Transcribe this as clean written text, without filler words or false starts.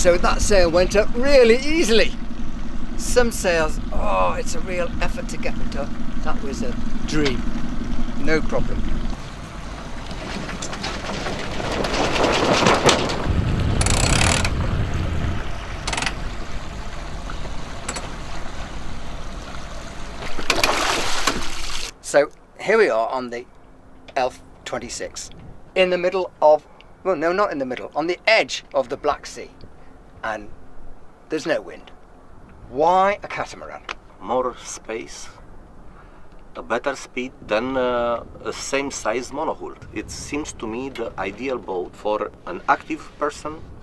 so that sail went up really easily. Some sails, oh, it's a real effort to get them to. That was a dream, no problem. So here we are on the ELF26, in the middle of, well, no, not in the middle, on the edge of the Black Sea, and there's no wind. Why a catamaran? More space, a better speed than a same size monohull. It seems to me the ideal boat for an active person